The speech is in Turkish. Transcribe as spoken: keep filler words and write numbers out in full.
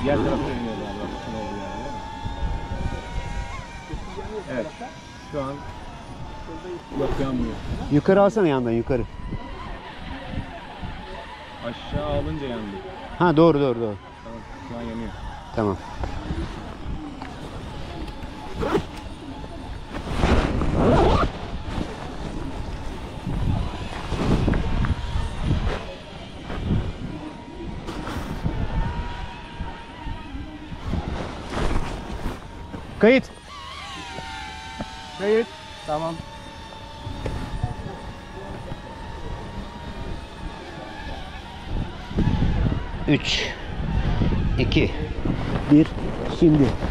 Diğer tarafta yanıyor galiba. Ne oldu yani? Evet. Şu an yok, yanmıyor. Yukarı alsana yandan yukarı. Aşağı alınca yandı. Ha doğru doğru doğru. Tamam. Şu an yanıyor. Tamam. Kayıt. Kayıt. Tamam. üç, iki, bir, şimdi.